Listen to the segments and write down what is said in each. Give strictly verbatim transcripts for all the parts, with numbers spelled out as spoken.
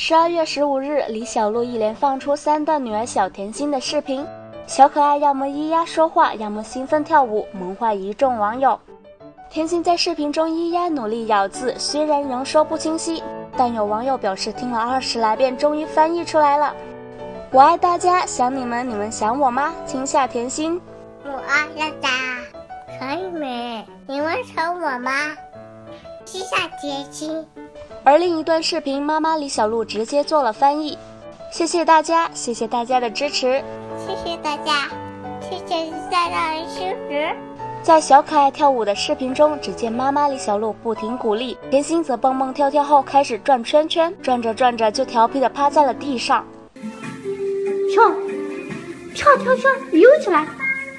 十二月十五日，李小璐一连放出三段女儿小甜心的视频，小可爱要么咿呀说话，要么兴奋跳舞，萌坏一众网友。甜心在视频中咿呀努力咬字，虽然仍说不清晰，但有网友表示听了二十来遍，终于翻译出来了。我爱大家，想你们，你们想我吗？亲下甜心。 我爱大家，可以没？你们想我吗？亲下甜心。 而另一段视频，妈妈李小璐直接做了翻译。谢谢大家，谢谢大家的支持， 谢谢大家，谢谢大家的支持。 在小可爱跳舞的视频中，只见妈妈李小璐不停鼓励，甜心则蹦蹦跳跳后开始转圈圈，转着转着就调皮地趴在了地上， 跳，跳跳跳，游起来！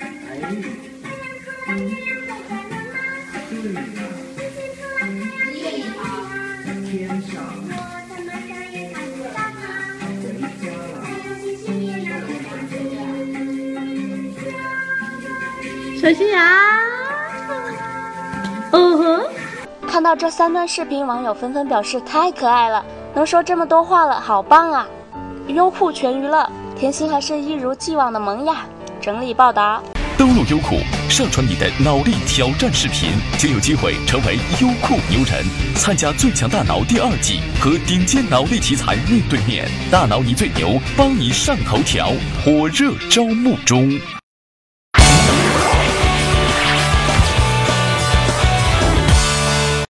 小心呀！哦呵！ 看到这三段视频，网友纷纷表示太可爱了，能说这么多话了，好棒啊！优酷全娱乐，甜心还是一如既往的萌呀。整理报道。 登录优酷，上传你的脑力挑战视频，就有机会成为优酷牛人。参加《最强大脑》第二季，和顶尖脑力奇才面对面，大脑你最牛，帮你上头条，火热招募中。